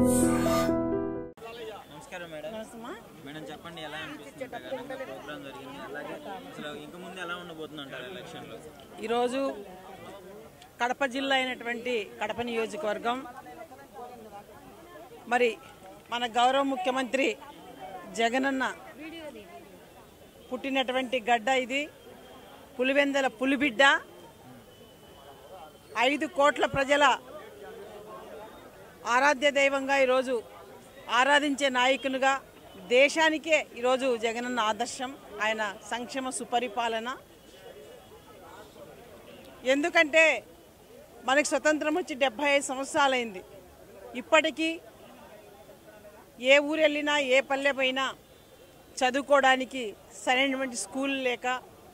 నమస్కారం madam. Madam చెప్పండి, ఎలా అనిపిస్తుంది ప్రోగ్రామ్ జరిగింది, అలాగే అసలు ఇంక ముందు ఎలా ఉండబోతుందంటారు ఎలక్షన్లో? ఈరోజు కడప జిల్లా అయినటువంటి కడప నియోజకవర్గం మరి మన గౌరవ ముఖ్యమంత్రి జగనన్న పుట్టినటువంటి గడ్డ ఇది. పులివెందల పులిబిడ్డ. 5 కోట్ల ప్రజల ఆరాధ్య దైవంగా ఈరోజు ఆరాధించే నాయకునిగా దేశానికే ఈరోజు జగనన్న ఆదర్శం. ఆయన సంక్షేమ సుపరిపాలన. ఎందుకంటే మనకి స్వతంత్రం వచ్చి 75 సంవత్సరాలైంది. ఇప్పటికీ ఏ ఊరు వెళ్ళినా ఏ పల్లె పోయినా చదువుకోవడానికి సరైనటువంటి స్కూల్ లేక,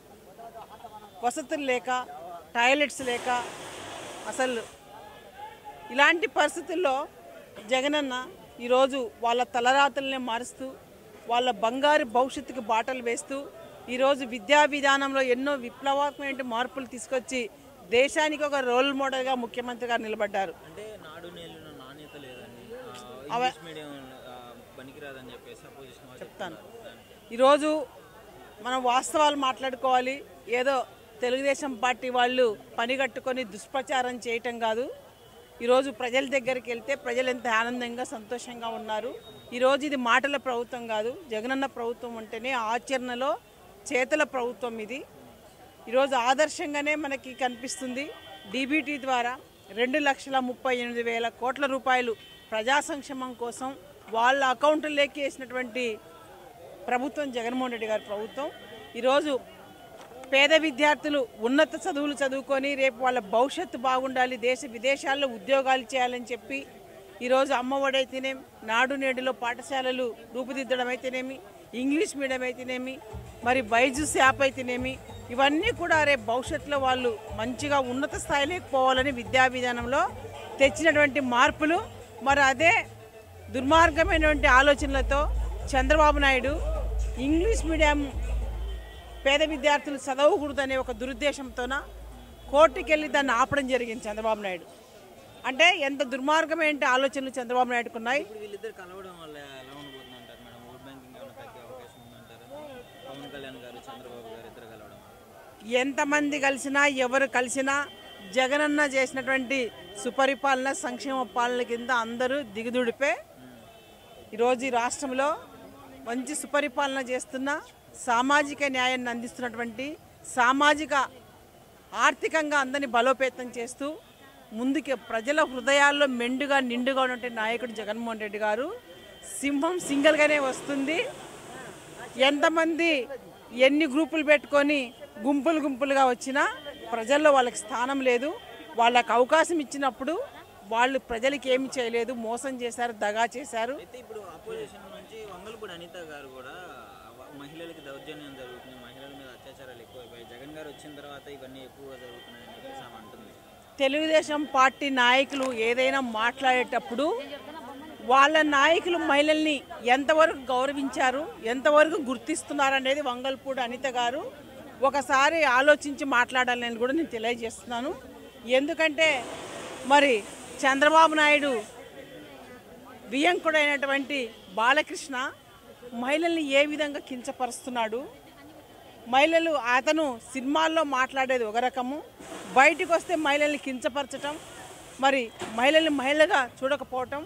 వసతులు లేక, టాయిలెట్స్ లేక, అసలు ఇలాంటి పరిస్థితుల్లో జగనన్న ఈరోజు వాళ్ళ తలరాతల్ని మారుస్తూ వాళ్ళ బంగారు భవిష్యత్తుకు బాటలు వేస్తూ ఈరోజు విద్యా విధానంలో ఎన్నో విప్లవాత్మక మార్పులు తీసుకొచ్చి దేశానికి ఒక రోల్ మోడల్గా ముఖ్యమంత్రి గారు నిలబడ్డారు. అంటే నాడు నేలున నాణ్యత లేదని, ఇంగ్లీష్ మీడియం పనికిరాదని చెప్పేసి అపోజిషన్ చెప్తాను. ఈరోజు మనం వాస్తవాలు మాట్లాడుకోవాలి. ఏదో తెలుగుదేశం పార్టీ వాళ్ళు పనిగట్టుకొని దుష్ప్రచారం చేయటం కాదు. ఈరోజు ప్రజల దగ్గరికి వెళ్తే ప్రజలు ఎంత ఆనందంగా సంతోషంగా ఉన్నారు. ఈరోజు ఇది మాటల ప్రభుత్వం కాదు, జగనన్న ప్రభుత్వం అంటేనే ఆచరణలో చేతల ప్రభుత్వం ఇది. ఈరోజు ఆదర్శంగానే మనకి కనిపిస్తుంది. డీబీటీ ద్వారా 2,38,000 కోట్ల రూపాయలు ప్రజా సంక్షేమం కోసం వాళ్ళ అకౌంట్లోకి వేసినటువంటి ప్రభుత్వం జగన్మోహన్ రెడ్డి గారి ప్రభుత్వం. ఈరోజు పేద విద్యార్థులు ఉన్నత చదువులు చదువుకొని రేపు వాళ్ళ భవిష్యత్తు బాగుండాలి, దేశ విదేశాల్లో ఉద్యోగాలు చేయాలని చెప్పి ఈరోజు అమ్మఒడి అయితేనేమి, నాడు నేడులో పాఠశాలలు రూపుదిద్దడం అయితేనేమి, ఇంగ్లీష్ మీడియం అయితేనేమి, మరి బైజూస్ యాప్ అయితేనేమి, ఇవన్నీ కూడా రేపు భవిష్యత్తులో వాళ్ళు మంచిగా ఉన్నత స్థాయిలోకి పోవాలని విద్యా విధానంలో తెచ్చినటువంటి మార్పులు. మరి అదే దుర్మార్గమైనటువంటి ఆలోచనలతో చంద్రబాబు నాయుడు ఇంగ్లీష్ మీడియం పేద విద్యార్థులు చదవకూడదనే ఒక దురుద్దేశంతోన కోర్టుకి వెళ్ళి దాన్ని ఆపడం జరిగింది చంద్రబాబు నాయుడు. అంటే ఎంత దుర్మార్గమైన ఆలోచనలు చంద్రబాబు నాయుడుకు ఉన్నాయి. వీళ్ళిద్దరు కలవడం వల్ల ఎలా ఉండబోతుందంటారు మేడం? ఓట్ బ్యాంకింగ్ ఏమైనా తగ్గే అవకాశం ఉందంటారా? పవన్ కళ్యాణ్ గారు, చంద్రబాబు గారు ఇద్దరు కలవడం ఎంతమంది కలిసినా ఎవరు కలిసినా జగనన్న చేసినటువంటి సుపరిపాలన, సంక్షేమ పాలన కింద అందరూ దిగుదుడిపే. ఈరోజు ఈ రాష్ట్రంలో మంచి సుపరిపాలన చేస్తున్న, సామాజిక న్యాయాన్ని అందిస్తున్నటువంటి, సామాజిక ఆర్థికంగా అందరినీ బలోపేతం చేస్తూ ముందుకి ప్రజల హృదయాల్లో మెండుగా నిండుగా ఉన్నటువంటి నాయకుడు జగన్మోహన్ రెడ్డి గారు. సింహం సింగల్గానే వస్తుంది. ఎంతమంది ఎన్ని గ్రూపులు పెట్టుకొని గుంపులు గుంపులుగా వచ్చినా ప్రజల్లో వాళ్ళకి స్థానం లేదు. వాళ్ళకి అవకాశం ఇచ్చినప్పుడు వాళ్ళు ప్రజలకి ఏమి చేయలేదు, మోసం చేశారు, దగా చేశారు. అయితే ఇప్పుడు అపోజిషన్ నుంచి వంగలపూడి అనిత గారు కూడా మహిళలకి దౌర్జన్యం జరుగుతుంది, మహిళల మీద అత్యాచారాలు ఎక్కువైపోయాయి, జగన్ గారు వచ్చిన తర్వాత ఇవన్నీ ఎక్కువగా జరుగుతున్నాయని చెప్పేసి ఆమె అంటుంది. తెలుగుదేశం పార్టీ నాయకులు ఏదైనా మాట్లాడేటప్పుడు వాళ్ళ నాయకులు మహిళల్ని ఎంతవరకు గౌరవించారు, ఎంతవరకు గుర్తిస్తున్నారు అనేది వంగలపూడి అనిత గారు ఒకసారి ఆలోచించి మాట్లాడాలని కూడా నేను తెలియజేస్తున్నాను. ఎందుకంటే మరి చంద్రబాబు నాయుడు వియంకుడైనటువంటి బాలకృష్ణ మహిళల్ని ఏ విధంగా కించపరుస్తున్నాడు. మహిళలు, అతను సినిమాల్లో మాట్లాడేది ఒక రకము, బయటకు వస్తే మహిళల్ని కించపరచటం, మరి మహిళల్ని మహిళగా చూడకపోవటం.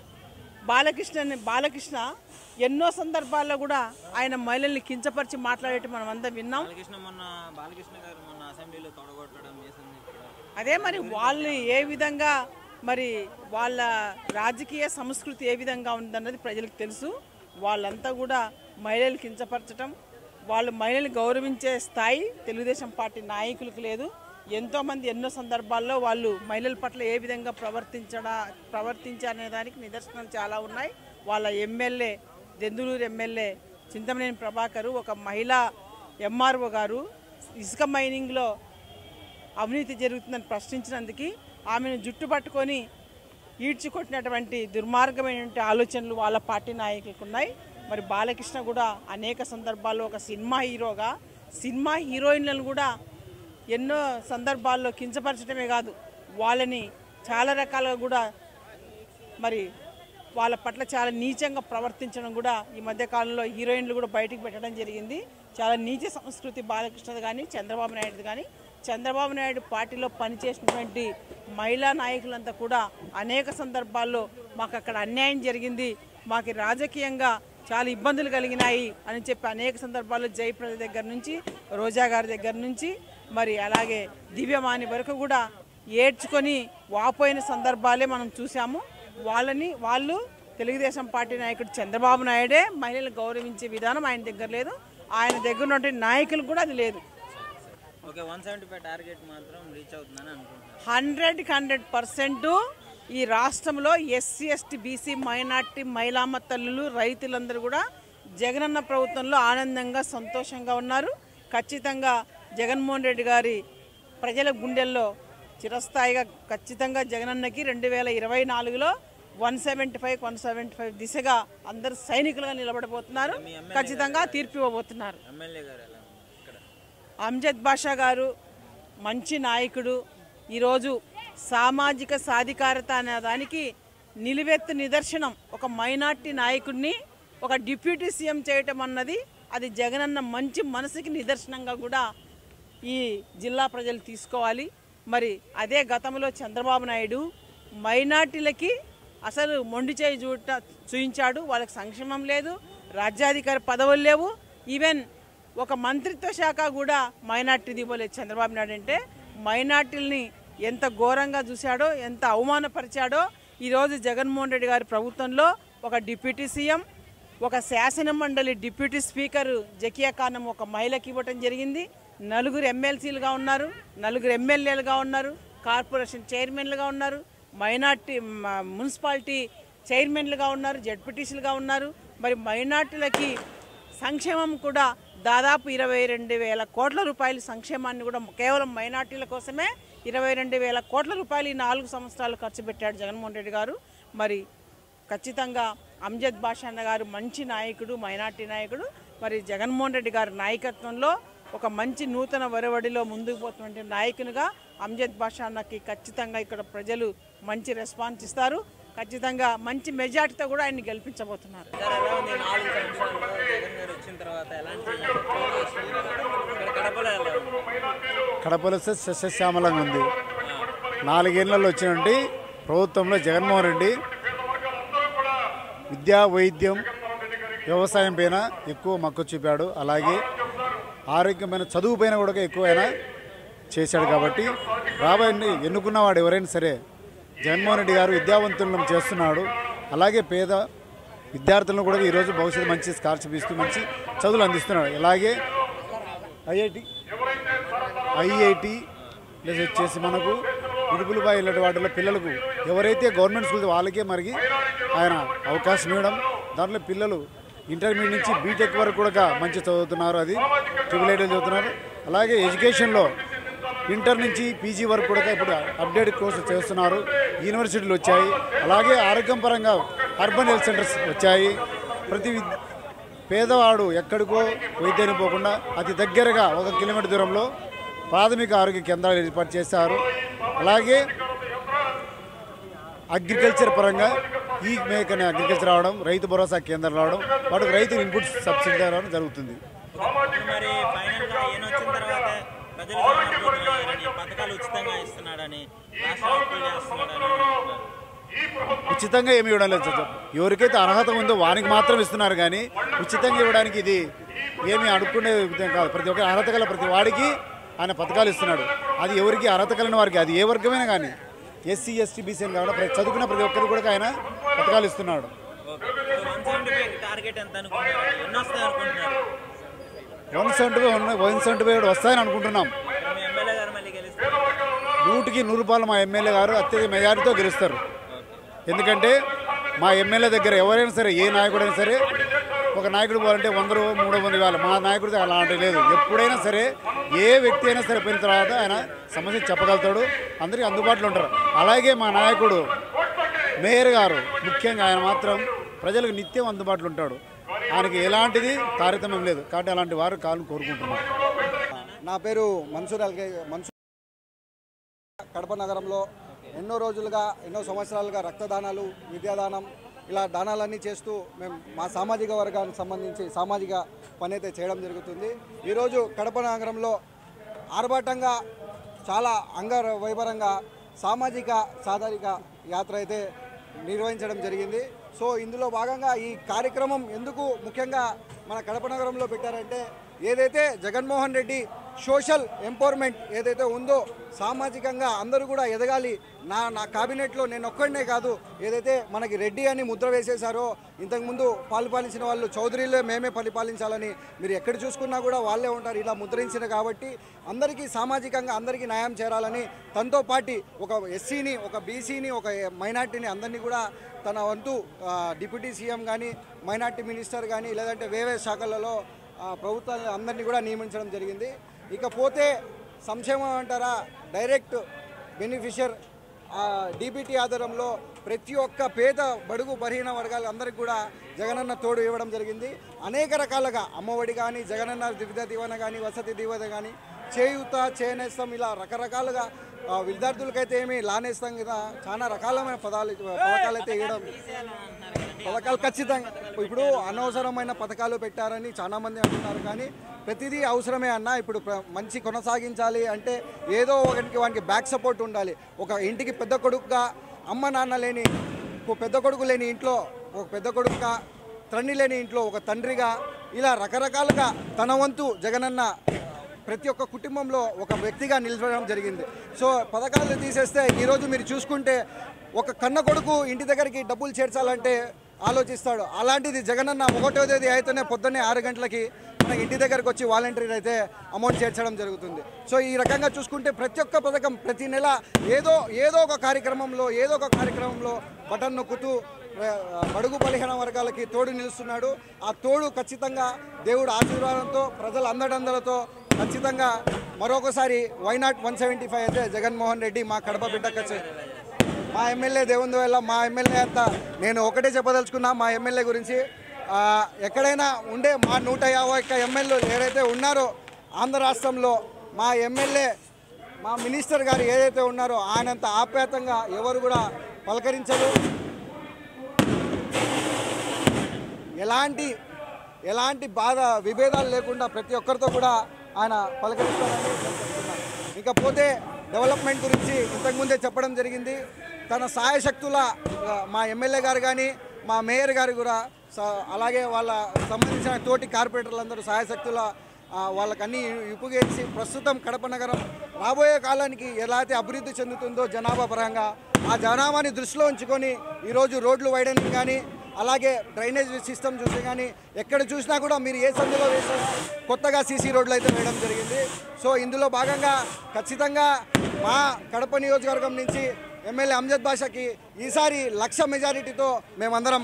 బాలకృష్ణ ఎన్నో సందర్భాల్లో కూడా ఆయన మహిళల్ని కించపరిచి మాట్లాడేటం మనం అంతా విన్నాం. బాలకృష్ణ గారు మొన్న అసెంబ్లీలో తొడగొట్టడం అదే మరి వాళ్ళు ఏ విధంగా, మరి వాళ్ళ రాజకీయ సంస్కృతి ఏ విధంగా ఉందన్నది ప్రజలకు తెలుసు. వాళ్ళంతా కూడా మహిళలు కించపరచడం, వాళ్ళు మహిళలు గౌరవించే స్థాయి తెలుగుదేశం పార్టీ నాయకులకు లేదు. ఎంతోమంది ఎన్నో సందర్భాల్లో వాళ్ళు మహిళల పట్ల ఏ విధంగా ప్రవర్తించారనే దానికి నిదర్శనాలు చాలా ఉన్నాయి. వాళ్ళ ఎమ్మెల్యే, దెందులూరు ఎమ్మెల్యే చింతమనేని ప్రభాకర్, ఒక మహిళా ఎంఆర్ఓ గారు ఇసుక మైనింగ్లో అవినీతి జరుగుతుందని ప్రశ్నించినందుకు ఆమెను జుట్టు పట్టుకొని ఈడ్చుకొట్టినటువంటి దుర్మార్గమైనటువంటి ఆలోచనలు వాళ్ళ పార్టీ నాయకులకు ఉన్నాయి. మరి బాలకృష్ణ కూడా అనేక సందర్భాల్లో ఒక సినిమా హీరోగా సినిమా హీరోయిన్లను కూడా ఎన్నో సందర్భాల్లో కించపరచడమే కాదు, వాళ్ళని చాలా రకాలుగా కూడా మరి వాళ్ళ పట్ల చాలా నీచంగా ప్రవర్తించడం కూడా ఈ మధ్య కాలంలో హీరోయిన్లు కూడా బయటికి పెట్టడం జరిగింది. చాలా నీచ సంస్కృతి బాలకృష్ణది కానీ చంద్రబాబు నాయుడు కానీ. చంద్రబాబు నాయుడు పార్టీలో పనిచేసినటువంటి మహిళా నాయకులంతా కూడా అనేక సందర్భాల్లో మాకు అక్కడ అన్యాయం జరిగింది, మాకు రాజకీయంగా చాలా ఇబ్బందులు కలిగినాయి అని చెప్పి అనేక సందర్భాల్లో జయప్రద దగ్గర నుంచి రోజా గారి దగ్గర నుంచి మరి అలాగే దివ్యమాని వరకు కూడా ఏడ్చుకొని వాపోయిన సందర్భాలే మనం చూసాము. వాళ్ళు తెలుగుదేశం పార్టీ నాయకుడు చంద్రబాబు నాయుడే మహిళలు గౌరవించే విధానం ఆయన దగ్గర లేదు, ఆయన దగ్గర ఉన్నటువంటి నాయకులు కూడా అది లేదు. ఓకే, 175 టార్గెట్ మాత్రం రీచ్ అవుతుందని అనుకుంటున్నాను. 100% ఈ రాష్ట్రంలో ఎస్సీ ఎస్టీ బీసీ మైనార్టీ మహిళామ్మ తల్లులు రైతులందరూ కూడా జగనన్న ప్రభుత్వంలో ఆనందంగా సంతోషంగా ఉన్నారు. ఖచ్చితంగా జగన్మోహన్ రెడ్డి గారి ప్రజల గుండెల్లో చిరస్థాయిగా ఖచ్చితంగా జగనన్నకి 2024లో 175 దిశగా అందరు సైనికులుగా నిలబడబోతున్నారు. ఖచ్చితంగా తీర్పు ఇవ్వబోతున్నారు. అమ్జద్ బాషా గారు మంచి నాయకుడు. ఈరోజు సామాజిక సాధికారత అనే దానికి నిలువెత్తు నిదర్శనం. ఒక మైనార్టీ నాయకుడిని ఒక డిప్యూటీ సీఎం చేయటం అన్నది అది జగనన్న మంచి మనసుకి నిదర్శనంగా కూడా ఈ జిల్లా ప్రజలు తీసుకోవాలి. మరి అదే గతంలో చంద్రబాబు నాయుడు మైనార్టీలకి అసలు మొండి చేయి చూయించాడు. వాళ్ళకి సంక్షేమం లేదు, రాజ్యాధికార పదవులు లేవు, ఈవెన్ ఒక మంత్రిత్వ శాఖ కూడా మైనార్టీది ఇవ్వలేదు. చంద్రబాబు నాయుడు అంటే మైనార్టీలని ఎంత ఘోరంగా చూశాడో, ఎంత అవమానపరిచాడో. ఈరోజు జగన్మోహన్ రెడ్డి గారి ప్రభుత్వంలో ఒక డిప్యూటీ సీఎం, ఒక శాసనమండలి డిప్యూటీ స్పీకర్ జకియా ఖానం ఒక మహిళకి ఇవ్వటం జరిగింది. 4 ఎమ్మెల్సీలుగా ఉన్నారు, 4 ఎమ్మెల్యేలుగా ఉన్నారు, కార్పొరేషన్ చైర్మన్లుగా ఉన్నారు, మైనార్టీ మున్సిపాలిటీ చైర్మన్లుగా ఉన్నారు, జడ్పీటీసీలుగా ఉన్నారు. మరి మైనార్టీలకి సంక్షేమం కూడా దాదాపు 22,000 కోట్ల రూపాయల సంక్షేమాన్ని కూడా కేవలం మైనార్టీల కోసమే 22,000 కోట్ల రూపాయలు ఈ 4 సంవత్సరాలు ఖర్చు పెట్టాడు జగన్మోహన్ రెడ్డి గారు. మరి ఖచ్చితంగా అమ్జద్ బాషా అన్న గారు మంచి నాయకుడు, మైనార్టీ నాయకుడు. మరి జగన్మోహన్ రెడ్డి గారి నాయకత్వంలో ఒక మంచి నూతన వరవడిలో ముందుకు పోతున్న నాయకునిగా అమ్జద్ బాషా అన్నకి ఖచ్చితంగా ఇక్కడ ప్రజలు మంచి రెస్పాన్స్ ఇస్తారు. ఖచ్చితంగా మంచి మెజార్టీతో కూడా ఆయన్ని గెలిపించబోతున్నారు. కడపలో సస్యశ్యామలంగా ఉంది. 4 ఏళ్లలో వచ్చినటువంటి ప్రభుత్వంలో జగన్మోహన్ రెడ్డి విద్యా, వైద్యం, వ్యవసాయం పైన ఎక్కువ మక్కువ చూపాడు. అలాగే ఆరోగ్యమైన చదువు పైన కూడా ఎక్కువైనా చేశాడు. కాబట్టి రాబోయే ఎన్నుకున్నవాడు ఎవరైనా సరే జగన్మోహన్ రెడ్డి గారు విద్యావంతులను చేస్తున్నాడు. అలాగే పేద విద్యార్థులను కూడా ఈరోజు భవిష్యత్తు మంచి స్కాలర్షిప్ ఇస్తూ మంచి చదువులు అందిస్తున్నాడు. అలాగే ఐఐటి ప్లస్ వచ్చేసి మనకు ఇడుపులపై ఇలాంటి వాటిలో పిల్లలకు ఎవరైతే గవర్నమెంట్ స్కూల్ వాళ్ళకే మరిగి ఆయన అవకాశం ఇవ్వడం, దాంట్లో పిల్లలు ఇంటర్మీడియట్ నుంచి బీటెక్ వరకు కూడా మంచి చదువుతున్నారు, అది ట్రిపుల్ చదువుతున్నారు. అలాగే ఎడ్యుకేషన్లో ఇంటర్ నుంచి పీజీ వరకు కూడా ఇప్పుడు అప్డేట్ కోర్సు చేస్తున్నారు, యూనివర్సిటీలు వచ్చాయి. అలాగే ఆరోగ్యం పరంగా అర్బన్ హెల్త్ సెంటర్స్ వచ్చాయి. ప్రతి పేదవాడు ఎక్కడికో వైద్యానికి పోకుండా అతి దగ్గరగా 1 కిలోమీటర్ దూరంలో ప్రాథమిక ఆరోగ్య కేంద్రాలు ఏర్పాటు చేశారు. అలాగే అగ్రికల్చర్ పరంగా ఈ మేక్ అనే అగ్రికల్చర్ రావడం, రైతు భరోసా కేంద్రం రావడం, వాటికి రైతు ఇన్పుట్ సబ్సిడీ రావడం జరుగుతుంది. ఉచితంగా ఏమి ఇవ్వడం లేదు. ఎవరికైతే అర్హత ఉందో వారికి మాత్రం ఇస్తున్నారు, కానీ ఉచితంగా ఇవ్వడానికి ఇది ఏమి అడుక్కునే విధంగా కాదు. ప్రతి ఒక్క అర్హత గల ప్రతి వాడికి ఆయన పథకాలు ఇస్తున్నాడు. అది ఎవరికి అర్హత కలిగిన వారికి, అది ఏ వర్గమైనా కానీ, ఎస్సీ ఎస్టీ బీసీ అని కాకుండా చదువుకున్న ప్రతి ఒక్కరికి కూడా ఆయన పథకాలు ఇస్తున్నాడు. 175 వస్తాయని అనుకుంటున్నాం. 100కి 100 మా ఎమ్మెల్యే గారు అత్యధిక మెజారిటీతో గెలుస్తారు. ఎందుకంటే మా ఎమ్మెల్యే దగ్గర ఎవరైనా సరే, ఏ నాయకుడైనా సరే, ఒక నాయకుడు పోవాలంటే 100-300 ఇవ్వాలి. మా నాయకుడితో అలాంటి లేదు. ఎప్పుడైనా సరే ఏ వ్యక్తి అయినా సరే పోయిన తర్వాత ఆయన సమస్య చెప్పగలుగుతాడు, అందరికీ అందుబాటులో ఉంటారు. అలాగే మా నాయకుడు మేయర్ గారు ముఖ్యంగా ఆయన మాత్రం ప్రజలకు నిత్యం అందుబాటులో ఉంటాడు. ఆయనకి ఎలాంటిది తారతమ్యం లేదు. కాబట్టి అలాంటి వారు కాలను కోరుకుంటున్నారు. నా పేరు మన్సూర్ కడప నగరంలో ఎన్నో సంవత్సరాలుగా రక్తదానాలు, విద్యాదానం ఇలా దానాలన్నీ చేస్తూ మేము మా సామాజిక వర్గానికి సంబంధించి సామాజిక పని అయితే చేయడం జరుగుతుంది. ఈరోజు కడప నగరంలో ఆర్భాటంగా చాలా అంగవైభవంగా సామాజిక సాధారిక యాత్ర అయితే నిర్వహించడం జరిగింది. సో ఇందులో భాగంగా ఈ కార్యక్రమం ఎందుకు ముఖ్యంగా మన కడప నగరంలో పెట్టారంటే ఏదైతే జగన్మోహన్ రెడ్డి సోషల్ ఎంపవర్మెంట్ ఏదైతే ఉందో సామాజికంగా అందరూ కూడా ఎదగాలి, నా క్యాబినెట్లో నేను ఒక్కడనే కాదు, ఏదైతే మనకి రెడ్డి అని ముద్ర వేసేశారో ఇంతకుముందు పరిపాలించిన వాళ్ళు చౌదరిలో మేమే పరిపాలించాలని మీరు ఎక్కడ చూసుకున్నా కూడా వాళ్ళే ఉంటారు ఇలా ముద్రించిన కాబట్టి అందరికీ సామాజికంగా అందరికీ న్యాయం చేరాలని తనతో పాటు ఒక ఎస్సీని ఒక బీసీని ఒక మైనార్టీని అందరినీ కూడా తన వంతు డిప్యూటీ సీఎం కానీ మైనార్టీ మినిస్టర్ కానీ లేదంటే వేరే శాఖలలో ప్రభుత్వాన్ని అందరినీ కూడా నియమించడం జరిగింది. ఇకపోతే సంక్షేమం అంటారా డైరెక్ట్ బెనిఫిషియర్ డీబీటీ ఆధారంలో ప్రతి ఒక్క పేద బడుగు బలహీన వర్గాలు అందరికీ కూడా జగనన్న తోడు ఇవ్వడం జరిగింది. అనేక రకాలుగా అమ్మఒడి కానీ జగనన్న విద్యా దీవెన కానీ వసతి దీవెన కానీ చేయూత చేనేస్తాం ఇలా రకరకాలుగా విద్యార్థులకైతే ఏమి లానేస్తాం కదా చాలా రకాలమైన పథకాలు అయితే ఇవ్వడం పథకాలు ఖచ్చితంగా ఇప్పుడు అనవసరమైన పథకాలు పెట్టారని చాలామంది అంటున్నారు కానీ ప్రతిదీ అవసరమే అన్న. ఇప్పుడు మంచి కొనసాగించాలి అంటే ఏదో వానికి బ్యాక్ సపోర్ట్ ఉండాలి. ఒక ఇంటికి పెద్ద కొడుకుగా అమ్మ నాన్న లేని పెద్ద కొడుకు లేని ఇంట్లో ఒక పెద్ద కొడుకుగా తండ్రి లేని ఇంట్లో ఒక తండ్రిగా ఇలా రకరకాలుగా తన వంతు జగనన్న ప్రతి ఒక్క కుటుంబంలో ఒక వ్యక్తిగా నిలబడడం జరిగింది. సో పథకాలు తీసేస్తే ఈరోజు మీరు చూసుకుంటే ఒక కన్న కొడుకు ఇంటి దగ్గరికి డబ్బులు చేర్చాలంటే ఆలోచిస్తాడు. అలాంటిది జగనన్న 1వ తేదీ అయితేనే పొద్దున్నే 6 గంటలకి మన ఇంటి దగ్గరకు వచ్చి వాలంటీర్ అయితే అమౌంట్ చేర్చడం జరుగుతుంది. సో ఈ రకంగా చూసుకుంటే ప్రతి ఒక్క పథకం ప్రతి నెల ఏదో ఒక కార్యక్రమంలో బటన్ నొక్కుతూ బడుగు బలహీన వర్గాలకి తోడు నిలుస్తున్నాడు. ఆ తోడు ఖచ్చితంగా దేవుడు ఆశీర్వాదంతో ప్రజల అందడందలతో ఖచ్చితంగా మరొకసారి వైనాట్ 175 అయితే జగన్మోహన్ రెడ్డి మా కడప బిడ్డ మా ఎమ్మెల్యే దేవుని వల్ల మా ఎమ్మెల్యే అంతా నేను ఒకటే చెప్పదలుచుకున్నా మా ఎమ్మెల్యే గురించి ఎక్కడైనా ఉండే మా 151 ఎమ్మెల్యేలు ఏదైతే ఉన్నారో ఆంధ్ర రాష్ట్రంలో మా ఎమ్మెల్యే మా మినిస్టర్ గారు ఏదైతే ఉన్నారో ఆయనంత ఆప్యాయంగా ఎవరు కూడా పలకరించరు. ఎలాంటి బాధ విభేదాలు లేకుండా ప్రతి ఒక్కరితో కూడా ఆయన పలకరిస్తారని చెప్తున్నాను. ఇకపోతే డెవలప్మెంట్ గురించి ఇంతకుముందే చెప్పడం జరిగింది. తన సాయశక్తుల మా ఎమ్మెల్యే గారు కానీ మా మేయర్ గారు కూడా అలాగే వాళ్ళ సంబంధించిన తోటి కార్పొరేటర్లందరూ సాయశక్తుల వాళ్ళకన్నీ ఉపయోగించి ప్రస్తుతం కడప నగరం రాబోయే కాలానికి ఎలా అయితే అభివృద్ధి చెందుతుందో జనాభా పరంగా ఆ జనాభాని దృష్టిలో ఉంచుకొని ఈరోజు రోడ్లు వైడనింగ్ కానీ అలాగే డ్రైనేజ్ సిస్టమ్ చూసి కానీ ఎక్కడ చూసినా కూడా మీరు ఏ సందులో వేసినా కొత్తగా సీసీ రోడ్లు అయితే వేయడం జరిగింది. సో ఇందులో భాగంగా ఖచ్చితంగా మా కడప నియోజకవర్గం నుంచి ఎమ్మెల్యే అమ్జద్ బాషాకి ఈసారి 1,00,000 మెజారిటీతో మేమందరం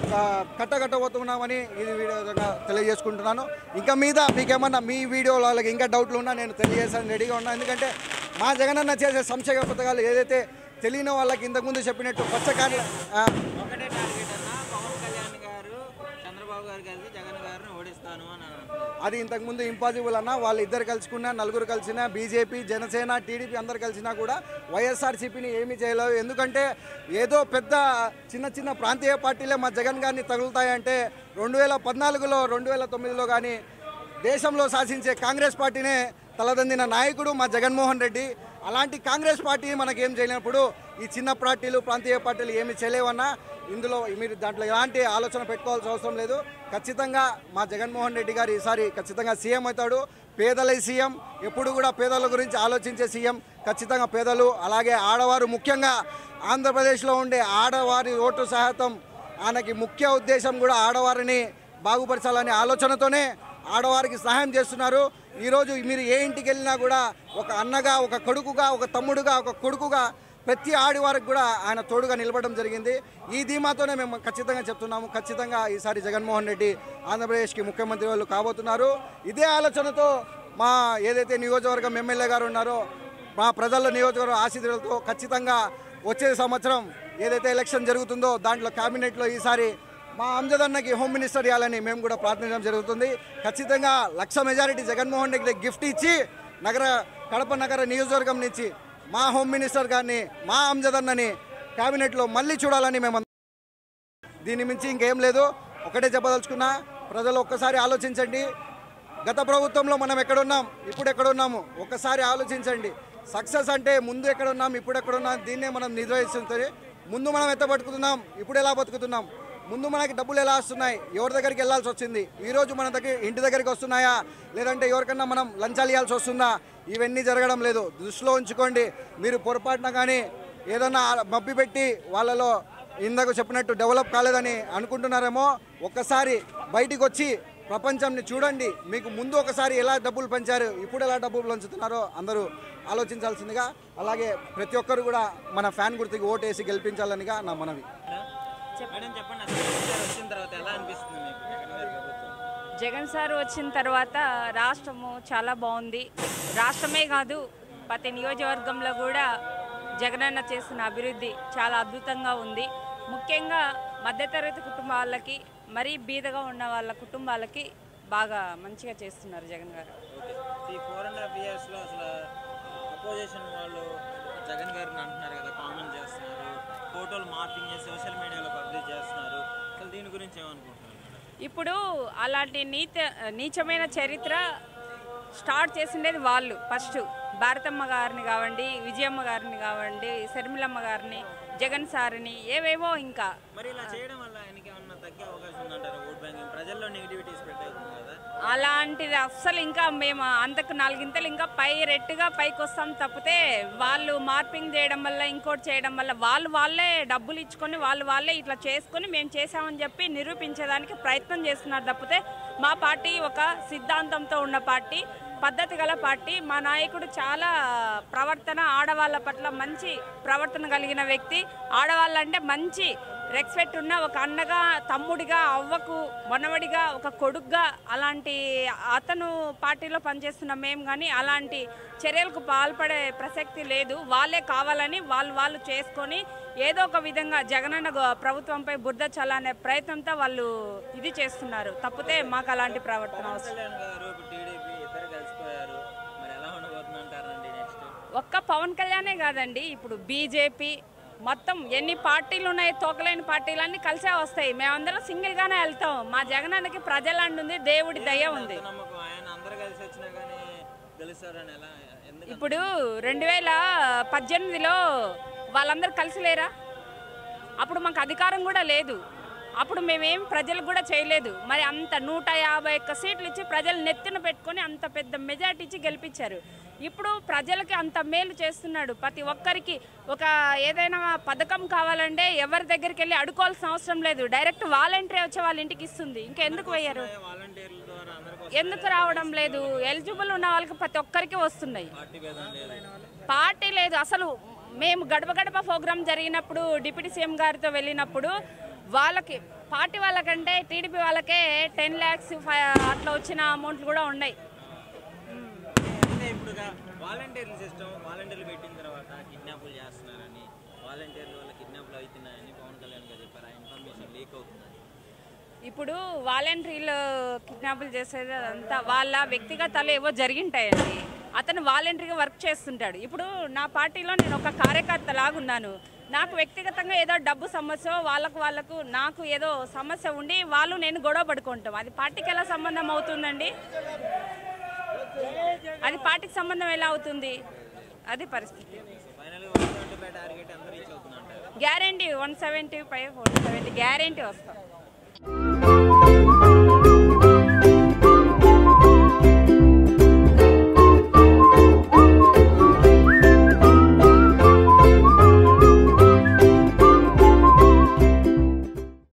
కట్టబోతున్నామని ఇది వీడియోగా తెలియజేసుకుంటున్నాను. ఇంకా మీద మీకేమన్నా మీ వీడియోలో వాళ్ళకి ఇంకా డౌట్లు ఉన్నా నేను తెలియజేసాను రెడీగా ఉన్నా. ఎందుకంటే మా జగనన్న చేసే సంక్షేమ పథకాలు ఏదైతే తెలియని వాళ్ళకి ఇంతకుముందు చెప్పినట్టు పచ్చకార్య ఒకటే టార్గెట్ అన్న పవన్ కళ్యాణ్ గారు చంద్రబాబు గారు కలిసి జగన్ గారిని ఓడిస్తాను అని అది ఇంతకుముందు ఇంపాసిబుల్ అన్న. వాళ్ళు ఇద్దరు కలుసుకున్నా నలుగురు కలిసినా బీజేపీ జనసేన టీడీపీ అందరు కలిసినా కూడా వైఎస్ఆర్సీపీని ఏమీ చేయలేవు. ఎందుకంటే ఏదో పెద్ద చిన్న ప్రాంతీయ పార్టీలే మా జగన్ గారిని తగులుతాయంటే 2014లో 2009లో కానీ దేశంలో శాసించే కాంగ్రెస్ పార్టీనే తలదందిన నాయకుడు మా జగన్మోహన్ రెడ్డి. అలాంటి కాంగ్రెస్ పార్టీ మనకేం చేయలేనప్పుడు ఈ చిన్న పార్టీలు ప్రాంతీయ పార్టీలు ఏమి చేయలేవన్నా ఇందులో మీరు దాంట్లో ఎలాంటి ఆలోచన పెట్టుకోవాల్సిన అవసరం లేదు. ఖచ్చితంగా మా జగన్మోహన్ రెడ్డి గారు ఈసారి ఖచ్చితంగా సీఎం అవుతాడు. పేదలై సీఎం, ఎప్పుడు కూడా పేదల గురించి ఆలోచించే సీఎం. ఖచ్చితంగా పేదలు అలాగే ఆడవారు, ముఖ్యంగా ఆంధ్రప్రదేశ్లో ఉండే ఆడవారి ఓటు శాతం ఆయనకి ముఖ్య ఉద్దేశం కూడా ఆడవారిని బాగుపరచాలనే ఆలోచనతోనే ఆడవారికి సహాయం చేస్తున్నారు. ఈరోజు మీరు ఏ ఇంటికి వెళ్ళినా కూడా ఒక అన్నగా ఒక కొడుకుగా ఒక తమ్ముడుగా ఒక కొడుకుగా ప్రతి ఆడవారికి కూడా ఆయన తోడుగా నిలబడడం జరిగింది. ఈ ధీమాతోనే మేము ఖచ్చితంగా చెప్తున్నాము. ఖచ్చితంగా ఈసారి జగన్మోహన్ రెడ్డి ఆంధ్రప్రదేశ్కి ముఖ్యమంత్రి వాళ్ళు కాబోతున్నారు. ఇదే ఆలోచనతో మా ఏదైతే నియోజకవర్గం ఎమ్మెల్యే గారు ఉన్నారో మా ప్రజల నియోజకవర్గ ఆశీర్వాదాలతో ఖచ్చితంగా వచ్చే సంవత్సరం ఏదైతే ఎలక్షన్ జరుగుతుందో దాంట్లో క్యాబినెట్లో ఈసారి మా అమ్జద్ అన్నకి హోమ్ మినిస్టర్ ఇవ్వాలని మేము కూడా ప్రార్థించడం జరుగుతుంది. ఖచ్చితంగా 1,00,000 మెజారిటీ జగన్మోహన్ రెడ్డి గిఫ్ట్ ఇచ్చి కడప నగర నియోజకవర్గం నుంచి మా హోమ్ మినిస్టర్ గారిని మా అమ్జద్ అన్నని క్యాబినెట్లో మళ్ళీ చూడాలని మేము దీని మించి ఇంకేం లేదు. ఒకటే చెప్పదలుచుకున్నా, ప్రజలు ఒక్కసారి ఆలోచించండి. గత ప్రభుత్వంలో మనం ఎక్కడున్నాం, ఇప్పుడు ఎక్కడున్నాము ఒక్కసారి ఆలోచించండి. సక్సెస్ అంటే ముందు ఎక్కడున్నాం, ఇప్పుడు ఎక్కడున్నాం, దీన్నే మనం నిర్వహిస్తుంది. ముందు మనం ఎంత బతుకుతున్నాం, ఇప్పుడు ఎలా బతుకుతున్నాం, ముందు మనకి డబ్బులు ఎలా వస్తున్నాయి, ఎవరి దగ్గరికి వెళ్ళాల్సి వచ్చింది, ఈరోజు మన ఇంటి దగ్గరికి వస్తున్నాయా, లేదంటే ఎవరికన్నా మనం లంచాలు ఇవ్వాల్సి వస్తుందా, ఇవన్నీ జరగడం లేదు. దృష్టిలో ఉంచుకోండి. మీరు పొరపాటున కానీ ఏదన్నా మబ్బి పెట్టి వాళ్ళలో ఇందాక చెప్పినట్టు డెవలప్ కాలేదని అనుకుంటున్నారేమో. ఒక్కసారి బయటికి వచ్చి ప్రపంచాన్ని చూడండి. మీకు ముందు ఒకసారి ఎలా డబ్బులు పంచారు, ఇప్పుడు ఎలా డబ్బులు పంచుతున్నారో అందరూ ఆలోచించాల్సిందిగా, అలాగే ప్రతి ఒక్కరు కూడా మన ఫ్యాన్ గుర్తుకి ఓటేసి గెలిపించాలనిగా నా మనవి. మేడం చెప్పండి, అసలు జగన్ గారు వచ్చిన తర్వాత ఎలా అనిపిస్తుంది మీకు జగన్ గారి ప్రభుత్వం? జగన్ సార్ వచ్చిన తర్వాత రాష్ట్రము చాలా బాగుంది. రాష్ట్రమే కాదు, ప్రతి నియోజకవర్గంలో కూడా జగనన్న చేస్తున్న అభివృద్ధి చాలా అద్భుతంగా ఉంది. ముఖ్యంగా మధ్యతరగతి కుటుంబాలకి, మరీ బీదగా ఉన్న వాళ్ళ కుటుంబాలకి బాగా మంచిగా చేస్తున్నారు జగన్ గారు. ఈ 4.5 yearsలో అసలు అపోజిషన్ వాళ్ళు జగన్ గారిని అంటున్నారు కదా, కామెంట్ చేస్తున్నారు, ఫోటోలు మార్పింగ్ చేసి సోషల్ మీడియాలో పబ్లిష్ చేస్తున్నారు. అసలు దీని గురించి ఏమనుకుంటున్నారు? ఇప్పుడు అలాంటి నీచమైన చరిత్ర స్టార్ట్ చేసిండేది వాళ్ళు. ఫస్ట్ భారతమ్మ గారిని కావండి, విజయమ్మ గారిని కావండి, శర్మిలమ్మ గారిని, జగన్ సార్ని, ఏవేవో ఇంకా. మరి ఇలా చేయడం వల్ల ఆయనకి ఏమన్నా తగ్గే అవకాశం ఉందంటారా? ఓట్ బ్యాంకింగ్ ప్రజల్లో నెగిటివిటీ స్ప్రెడ్ అవుతుంది కదా. అలాంటిది అస్సలు ఇంకా మేము అంతకు 4 గింతలు ఇంకా రెట్టుగా పైకి వస్తాం తప్పితే, వాళ్ళు మార్పింగ్ చేయడం వల్ల, ఇంకోటి చేయడం వల్ల వాళ్ళే డబ్బులు ఇచ్చుకొని వాళ్ళే ఇట్లా చేసుకొని మేము చేసామని చెప్పి నిరూపించేదానికి ప్రయత్నం చేస్తున్నారు తప్పితే, మా పార్టీ ఒక సిద్ధాంతంతో ఉన్న పార్టీ, పద్ధతి గల పార్టీ. మా నాయకుడు చాలా ప్రవర్తన, ఆడవాళ్ళ పట్ల మంచి ప్రవర్తన కలిగిన వ్యక్తి. ఆడవాళ్ళంటే మంచి రెస్పెక్ట్ ఉన్న ఒక అన్నగా, తమ్ముడిగా, అవ్వకు మనవడిగా, ఒక కొడుగ్గా అలాంటి అతను పార్టీలో పనిచేస్తున్న మేము కానీ అలాంటి చర్యలకు పాల్పడే ప్రసక్తి లేదు. వాళ్ళే కావాలని వాళ్ళు చేసుకొని ఏదో ఒక విధంగా జగనన్న ప్రభుత్వంపై బురద చల్లనే ప్రయత్నంతో వాళ్ళు ఇది చేస్తున్నారు తప్పితే మాకు అలాంటి ప్రవర్తన అవసరం. ఒక్క పవన్ కళ్యాణే కాదండి, ఇప్పుడు బీజేపీ మొత్తం ఎన్ని పార్టీలు ఉన్నాయి, తోకలేని పార్టీలన్నీ కలిసే వస్తాయి. మేమందరం సింగిల్గానే వెళ్తాం. మా జగనన్నకి ప్రజలండి ఉంది, దేవుడి దయ ఉంది. ఇప్పుడు 2018లో వాళ్ళందరూ కలిసి లేరా? అప్పుడు మాకు అధికారం కూడా లేదు. అప్పుడు మేమేం ప్రజలకు కూడా చేయలేదు. మరి అంత 151 సీట్లు ఇచ్చి ప్రజలు నెత్తిన పెట్టుకొని అంత పెద్ద మెజార్టీ ఇచ్చి గెలిపించారు. ఇప్పుడు ప్రజలకి అంత మేలు చేస్తున్నాడు. ప్రతి ఒక్కరికి ఒక ఏదైనా పథకం కావాలంటే ఎవరి దగ్గరికి వెళ్ళి అడుకోవాల్సిన అవసరం లేదు. డైరెక్ట్ వాలంటీర్ వచ్చి వాళ్ళ ఇంటికి ఇస్తుంది. ఇంకా ఎందుకు పోయారు? ఎందుకు రావడం లేదు? ఎలిజిబుల్ ఉన్న వాళ్ళకి ప్రతి ఒక్కరికి వస్తున్నాయి. పార్టీ లేదు అసలు. మేము గడప గడప ప్రోగ్రాం జరిగినప్పుడు డిప్యూటీ సీఎం గారితో వెళ్ళినప్పుడు వాళ్ళకి పార్టీ వాళ్ళకంటే టీడీపీ వాళ్ళకే 10 lakhs అట్లా వచ్చిన అమౌంట్లు కూడా ఉన్నాయి. ఇప్పుడు వాలంటీర్ల సిస్టమ్, వాలంటీర్లు పెట్టిన తర్వాత కిడ్నాపులు చేస్తున్నారని, వాలంటీర్ల వల్ల కిడ్నాపులు అవుతున్నాయని పవన్ కళ్యాణ్ గారు చెప్పారు. ఆ ఇన్ఫర్మేషన్ లీక్ అవుతుంది. ఇప్పుడు వాలంటీర్లు కిడ్నాపులు చేసేది అదంతా వాళ్ళ వ్యక్తిగతాలు ఏవో జరిగింటాయండి. అతను వాలంటీర్గా వర్క్ చేస్తుంటాడు. ఇప్పుడు నా పార్టీలో నేను ఒక కార్యకర్త లాగున్నాను. నాకు వ్యక్తిగతంగా ఏదో డబ్బు సమస్య, వాళ్ళకు నాకు ఏదో సమస్య ఉండి నేను గొడవ పడుకుంటాం. అది పార్టీకి ఎలా సంబంధం అవుతుందండి? అది పార్టీకి సంబంధం ఎలా అవుతుంది? అది పరిస్థితి. గ్యారంటీ 175 170 గ్యారంటీ వస్తాం.